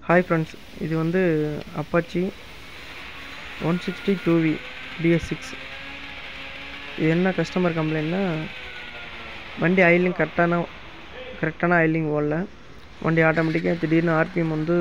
Hi friends, இது வந்து apachy 162V DS6. இது என்ன கஸ்டமர் கம்ப்ளைண்ட்னா, வண்டி ஆயிலிங் கரெக்டான ஆயிலிங் ஓடல. வண்டி ஆட்டோமேட்டிக்காக திடீர்னு ஆர்பிஎம் வந்து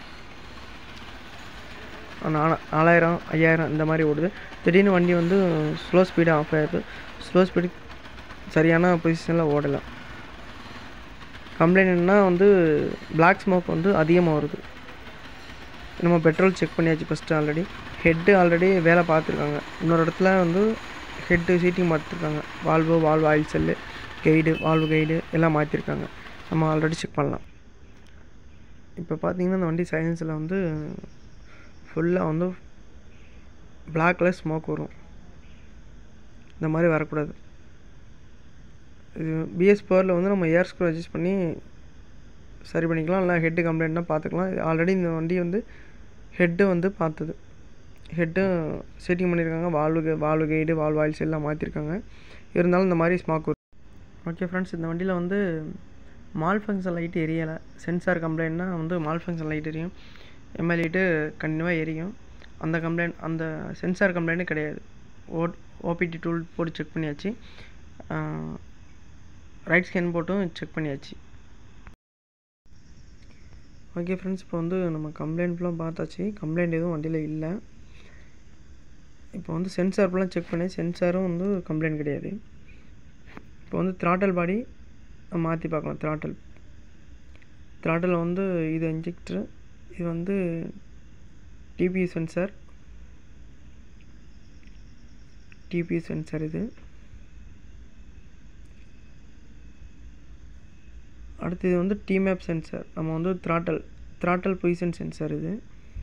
4000 5000 இந்த மாதிரி ஓடுது. திடீர்னு வண்டி வந்து ஸ்லோ ஸ்பீடு ஆஃப் ஆகிடுது. ஸ்லோ ஸ்பீடு சரியான பொசிஷனில் ஓடலை. கம்ப்ளைண்ட் என்னன்னா வந்து பிளாக் ஸ்மோக் வந்து அதிகமாக வருது. நம்ம பெட்ரோல் செக் பண்ணியாச்சு ஃபஸ்ட்டு. ஹெட்டு ஆல்ரெடி வேலை பார்த்துருக்காங்க. இன்னொரு இடத்துல வந்து ஹெட்டு சீட்டிங் பார்த்துருக்காங்க. Valve oil seal valve guide எல்லாம் மாற்றிருக்காங்க. நம்ம ஆல்ரெடி செக் பண்ணலாம். இப்போ பார்த்தீங்கன்னா இந்த வண்டி சைலன்ஸில் வந்து ஃபுல்லாக வந்து பிளாக் கலர் ஸ்மோக் வரும். இந்த மாதிரி வரக்கூடாது. இது பிஎஸ் பவரில் வந்து நம்ம ஏர் ஸ்க்ரூ அட்ஜஸ்ட் பண்ணி சரி பண்ணிக்கலாம். இல்லை ஹெட்டு கம்ப்ளைண்ட்னா பார்த்துக்கலாம். ஆல்ரெடி இந்த வண்டி வந்து ஹெட்டு வந்து பார்த்தது. ஹெட்டும் செட்டிங் பண்ணியிருக்காங்க. வால்வு கைடு ஆயில்ஸ் எல்லாம் மாற்றிருக்காங்க. இருந்தாலும் இந்த மாதிரி ஸ்மோக் வரும். ஓகே ஃப்ரெண்ட்ஸ், இந்த வண்டியில் வந்து மால் ஃபங்க்ஷன் லைட் எரியலை. சென்சார் கம்ப்ளைண்ட்னா வந்து மால் ஃபங்க்ஷன் லைட் எரியும். எம்ஐ லைட்டு கண்டினியூவாக எரியும். அந்த சென்சார் கம்ப்ளைண்ட்டு கிடையாது. ஓபிடி டூல் போட்டு செக் பண்ணியாச்சு. ரைட் ஸ்கேன் போட்டும் செக் பண்ணியாச்சு. ஓகே ஃப்ரெண்ட்ஸ், இப்போ வந்து நம்ம கம்ப்ளைண்ட் ஃபுல்லாக பார்த்தாச்சு. கம்ப்ளைண்ட் எதுவும் வண்டியில் இல்லை. இப்போ வந்து சென்சார் ஃபுல்லாக செக் பண்ணி சென்சாரும் வந்து கம்ப்ளைண்ட் கிடையாது. இப்போ வந்து த்ராட்டல் பாடி மாற்றி பார்க்கலாம். த்ராட்டல் வந்து இது இன்ஜெக்டர், இது வந்து டிபியூ சென்சார் இது. அடுத்து இது வந்து டிமேப் சென்சார். நம்ம வந்து த்ராட்டல் பொசிஷன் சென்சார் இது.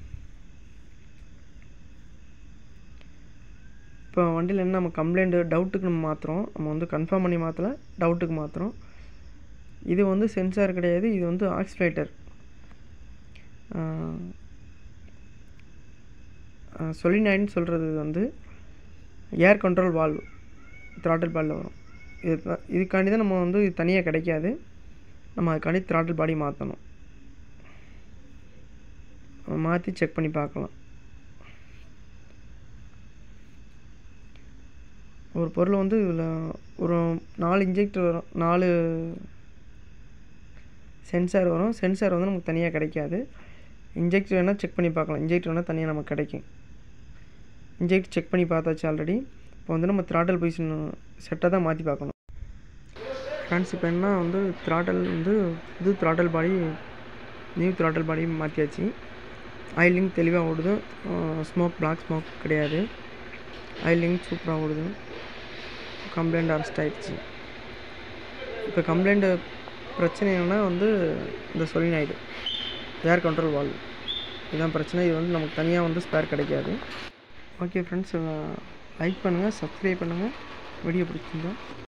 இப்போ வண்டியில் என்ன நம்ம கம்ப்ளைண்ட்டு டவுட்டுக்கு நம்ம மாற்றுறோம். நம்ம வந்து கன்ஃபார்ம் பண்ணி மாற்றலை, டவுட்டுக்கு மாற்றுறோம். இது வந்து சென்சார் கிடையாது, இது வந்து ஆக்சிலேட்டர். சொலினாய்டுன்னு சொல்கிறது வந்து ஏர் கண்ட்ரோல் வால்வு த்ராட்டல் பாடியில் வரும். இதுக்காண்டி தான் நம்ம வந்து இது தனியாக கிடைக்காது. நம்ம அதுக்காண்டி த்ராட்டல் பாடி மாற்றணும். மாற்றி செக் பண்ணி பார்க்கலாம். ஒரு பொருள் வந்து இதில் ஒரு 4 இன்ஜெக்டர் வரும், 4 சென்சார் வரும். சென்சார் வந்து நமக்கு தனியாக கிடைக்காது. இன்ஜெக்டர் வேணால் செக் பண்ணி பார்க்கலாம். இன்ஜெக்டர் வேணால் தனியாக நமக்கு கிடைக்கும். இன்ஜெக்டர் செக் பண்ணி பார்த்தாச்சு ஆல்ரெடி. இப்போ வந்து நம்ம த்ராட்டல் பொசிஷன் செட்டாக தான் மாற்றி பார்க்கணும். ஃப்ரெண்ட்ஸ், இப்போ என்ன வந்து த்ராட்டல் வந்து புது throttle body, new throttle body மாற்றியாச்சு. ஆயிலிங் தெளிவாக ஓடுது. பிளாக் ஸ்மோக் கிடையாது. ஆயிலிங் சூப்பராக ஓடுது. கம்ப்ளைண்ட் அரெஸ்ட் ஆகிடுச்சு. இப்போ கம்ப்ளைண்ட்டு பிரச்சனை என்னென்னா வந்து இந்த சொலினாய்டு ஏர் கண்ட்ரோல் வால்வு இதுதான் பிரச்சனை. இது வந்து நமக்கு தனியாக வந்து ஸ்பேர் கிடைக்காது. ஓகே ஃப்ரெண்ட்ஸ், லைக் பண்ணுங்கள், சப்ஸ்கிரைப் பண்ணுங்கள். வீடியோ பிடிச்சிருந்தா